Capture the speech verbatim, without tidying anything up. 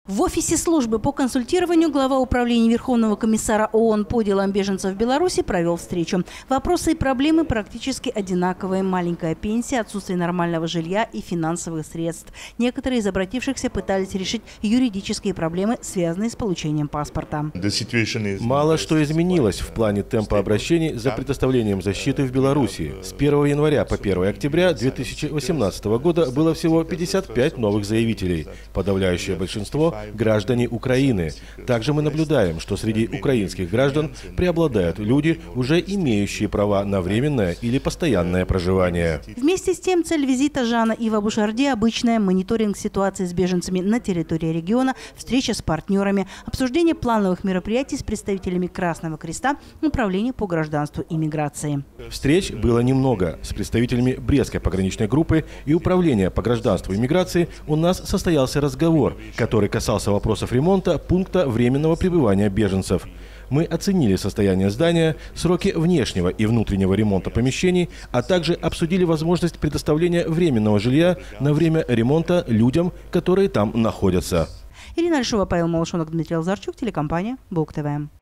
В офисе службы по консультированию глава управления Верховного комиссара ООН по делам беженцев в Беларуси провел встречу. Вопросы и проблемы практически одинаковые. Маленькая пенсия, отсутствие нормального жилья и финансовых средств. Некоторые из обратившихся пытались решить юридические проблемы, связанные с получением паспорта. Мало что изменилось в плане темпа обращений за предоставлением защиты в Беларуси. С первого января по первое октября две тысячи восемнадцатого года было всего пятьдесят пять новых заявителей. Подавляющее большинство – граждане Украины. Также мы наблюдаем, что среди украинских граждан преобладают люди, уже имеющие права на временное или постоянное проживание. Вместе с тем, цель визита Жана Ива Бушарде обычная – мониторинг ситуации с беженцами на территории региона, встреча с партнерами, обсуждение плановых мероприятий с представителями Красного Креста, Управления по гражданству и миграции. Встреч было немного. С представителями Брестской пограничной группы и Управления по гражданству и миграции у нас состоялся разговор, который касался вопросов ремонта пункта временного пребывания беженцев. Мы оценили состояние здания, сроки внешнего и внутреннего ремонта помещений, а также обсудили возможность предоставления временного жилья на время ремонта людям, которые там находятся. Ирина Альшова, Павел Малышонок, Дмитрий Лазарчук, телекомпания БУК ТВ.